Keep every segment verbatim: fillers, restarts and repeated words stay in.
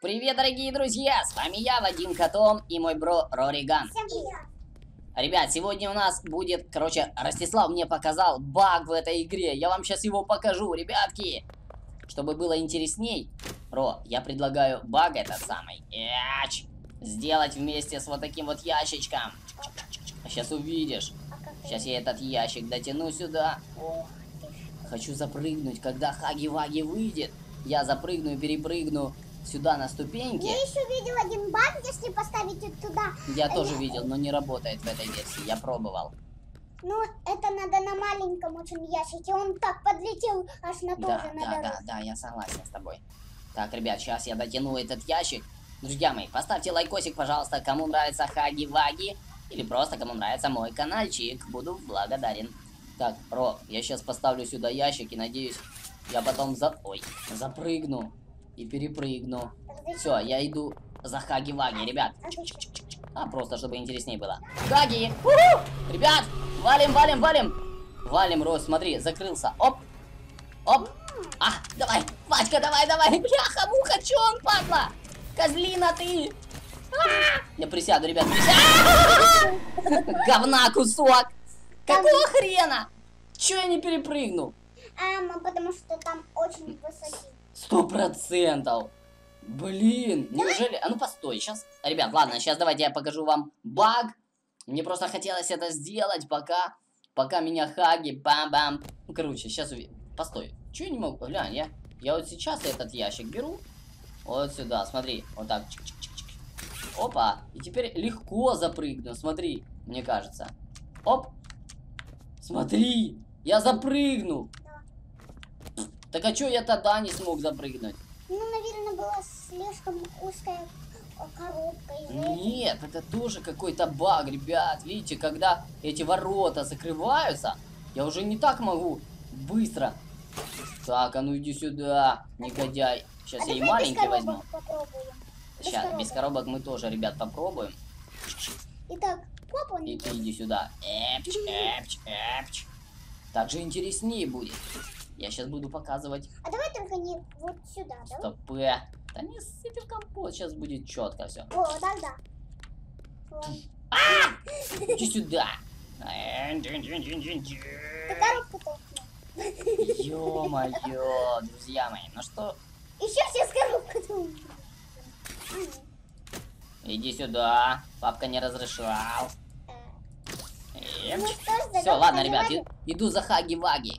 Привет, дорогие друзья! С вами я, Вадим Котом, и мой бро Рориган. Всем привет! Ребят, сегодня у нас будет, короче, Ростислав мне показал баг в этой игре. Я вам сейчас его покажу, ребятки. Чтобы было интересней, Ро, я предлагаю баг этот самый Эч, сделать вместе с вот таким вот ящичком. Сейчас увидишь. Сейчас я этот ящик дотяну сюда. Хочу запрыгнуть, когда Хаги-Ваги выйдет. Я запрыгну и перепрыгну сюда на ступеньки. Я еще видел один баг, если поставить вот туда. Я тоже видел, но не работает в этой версии. Я пробовал. Ну, это надо на маленьком очень ящике. Он так подлетел аж на Да, тоже на да, дорогу. да, да, я согласен с тобой. Так, ребят, сейчас я дотяну этот ящик. Друзья мои, поставьте лайкосик, пожалуйста, кому нравится Хаги-Ваги. Или просто кому нравится мой каналчик. Буду благодарен. Так, Ро, я сейчас поставлю сюда ящик и надеюсь, я потом за... Ой, запрыгну и перепрыгну. Все, я иду за Хаги-Ваги, ребят. А, просто чтобы интереснее было. Хаги! У-ху! Ребят, валим, валим, валим. Валим, Рос, смотри, закрылся. Оп, оп. А, давай, Вадька, давай, давай. Бляха-муха, чё он, падла? Козлина ты. А! Я присяду, ребят, присяду. Говна кусок. Какого хрена? Чё я не перепрыгнул? А, ну, потому что там очень высокий. Сто процентов. Блин, неужели... А ну постой, сейчас... Ребят, ладно, сейчас давайте я покажу вам баг. Мне просто хотелось это сделать, пока... Пока меня Хаги, бам-бам. Ну, короче, сейчас увидим. Постой, чё я не могу? Глянь, я... Я вот сейчас этот ящик беру. Вот сюда, смотри. Вот так. Чик-чик-чик-чик. Опа. И теперь легко запрыгну, смотри, мне кажется. Оп. Смотри, я запрыгнул. Так а чё я тогда не смог запрыгнуть? Ну, наверное, была слишком узкая коробка. Нет, это тоже какой-то баг, ребят. Видите, когда эти ворота закрываются, я уже не так могу быстро. Так, а ну иди сюда, негодяй. Сейчас А я и давай без маленький коробок возьму. попробуем. Без Сейчас, коробок. без коробок мы тоже, ребят, попробуем. Итак, поп он И идет. ты иди сюда. Эпч, эпч, эпч. Так же интереснее будет. Я сейчас буду показывать. А давай только не вот сюда, да? Стопэ. Да не сыпи в компот, сейчас будет четко все. О, да, да. Иди сюда. Ты коробку толкнул. Ё-моё, друзья мои, ну что? Еще все с коробкой толкнул. Иди сюда. Папка не разрешал. Ну что ж, Все, ладно, ребят, и- иду за Хаги-Ваги.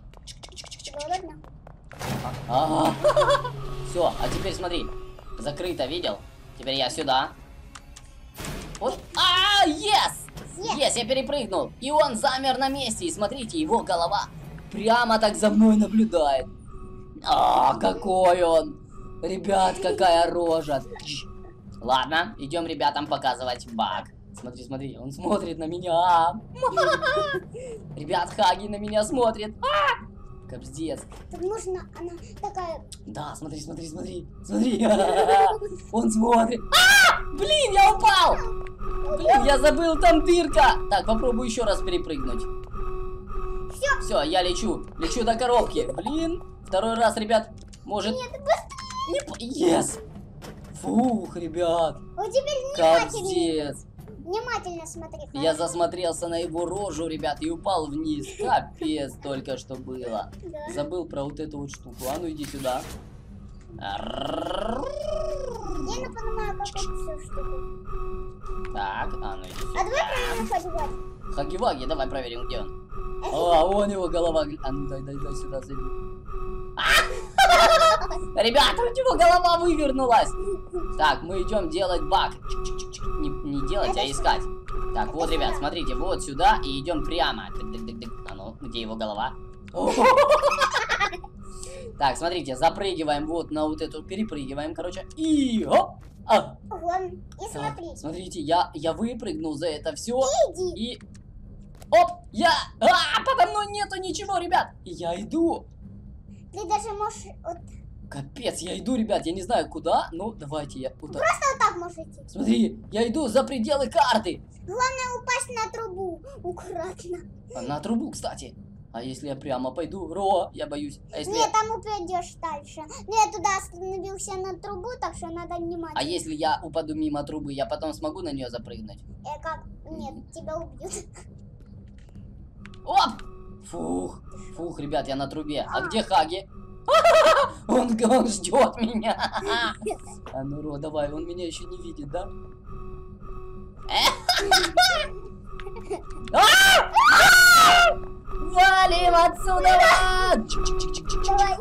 Все, а теперь смотри. Закрыто, видел? Теперь я сюда. Вот. А, yes! Yes, я перепрыгнул. И он замер на месте. И смотрите, его голова прямо так за мной наблюдает. А, какой он! Ребят, какая рожа. Ладно, идем ребятам показывать баг. Смотри, смотри, он смотрит на меня. Ребят, Хаги на меня смотрит. Капздец. Тут нужно, она такая... Да, смотри, смотри, смотри. Смотри. Он смотрит. А! Блин, я упал. Блин, я забыл, там дырка. Так, попробую еще раз перепрыгнуть. Все. Все, я лечу. Лечу до коробки. Блин. Второй раз, ребят, может... Нет, быстрее. Yes. Фух, ребят. Вот теперь внимательно. Капздец. Внимательно смотри. Я хорошо? засмотрелся на его рожу, ребят, и упал вниз. Капец только что было. Да. Забыл про вот эту вот штуку. А ну иди сюда. Я не понимаю, как это все штука. Так, а ну иди А давай сюда. проверим Хаги-Ваги. Хаги-Ваги, давай проверим, где он. А, вон его голова. А ну дай, дай, дай сюда, зайди. Ребята, у него голова вывернулась. Так, мы идем делать баг. Не, не делать, а искать. Так, вот, ребят, смотрите, вот сюда и идем прямо. Тык-тык-тык-тык. А ну, где его голова? Так, смотрите, запрыгиваем вот на вот эту, перепрыгиваем, короче. И оп! А. Вон, и Так, смотри. смотрите, я, я выпрыгнул за это все. Иди. И... Оп! Я... А, подо мной нету ничего, ребят! И я иду. Ты даже можешь вот... Капец, я иду, ребят, я не знаю куда, но давайте я... Вот так. Просто вот так можешь идти. Смотри, я иду за пределы карты. Главное упасть на трубу. Аккуратно. А, на трубу, кстати. А если я прямо пойду? Ро, я боюсь. А если Нет, я... там упадешь дальше. Но я туда остановился на трубу, так что надо внимательно. А если я упаду мимо трубы, я потом смогу на нее запрыгнуть? Э, как? Нет, тебя убьют. Оп! Фух, фух, ребят, я на трубе. А где Хаги? Он, он ждет меня. А ну, Ро, давай, он меня еще не видит, да? Валим отсюда! Давай.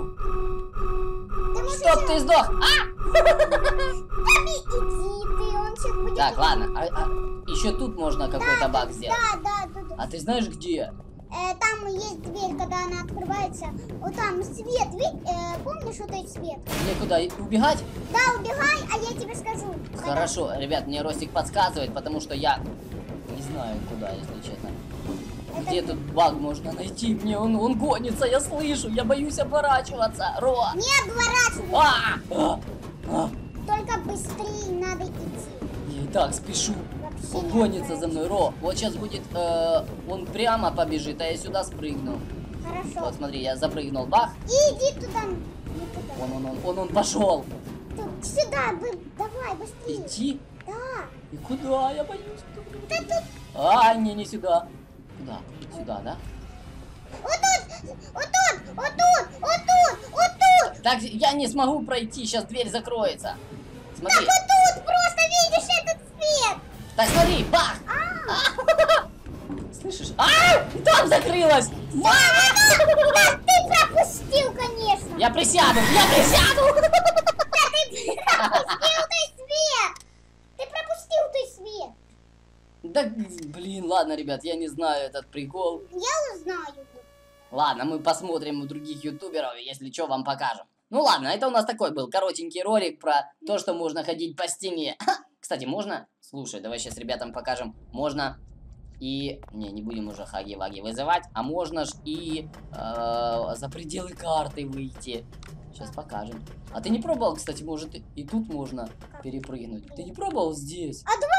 Ты можешь Чтоб еще- ты сдох! А! Иди ты, он сейчас будет... Так, ладно. А, а, еще тут можно какой-то баг сделать. Да, да, тут. А ты знаешь где? Э, там есть дверь, когда она открывается. Вот там свет, видишь? Э, помнишь вот этот свет? Мне куда убегать? Да, убегай, а я тебе скажу. Хорошо, ребят, мне Ростик подсказывает, потому что я не знаю куда, если честно. Это- Где тут баг можно найти? Мне он, он гонится, я слышу, я боюсь оборачиваться. Ро! Не обворачивайся, А! А! А! только быстрее надо идти. Я и так спешу. Вообще Он не гонится за мной, Ро. Вот сейчас будет, э, он прямо побежит, а я сюда спрыгну. Хорошо. Вот смотри, я запрыгнул, бах. И иди туда. Не туда. Он, он, он, он, он пошел. Тут, сюда, вы, давай, быстрее. Иди. Да. И куда? Я боюсь. Да тут, А, не, не сюда. Куда? Сюда, да? вот тут, вот тут, вот тут, вот тут, вот тут. Так, я не смогу пройти, сейчас дверь закроется. Так Смотри. вот тут, просто видишь этот свет. Так, смотри, бах! Слышишь? А! Там закрылась! Да, ты пропустил, конечно. Я присяду! Я присяду! Ты пропустил ты свет. Ты пропустил ты свет. Да, блин, ладно, ребят, я не знаю этот прикол. Я узнаю. Ладно, мы посмотрим у других ютуберов, если что, вам покажем. Ну ладно, это у нас такой был коротенький ролик про то, что можно ходить по стене. Кстати, можно? Слушай, давай сейчас ребятам покажем. Можно и... Не, не будем уже Хаги-Ваги вызывать. А можно ж и э, за пределы карты выйти. Сейчас покажем. А ты не пробовал, кстати, может и, и тут можно перепрыгнуть? Ты не пробовал здесь? А давай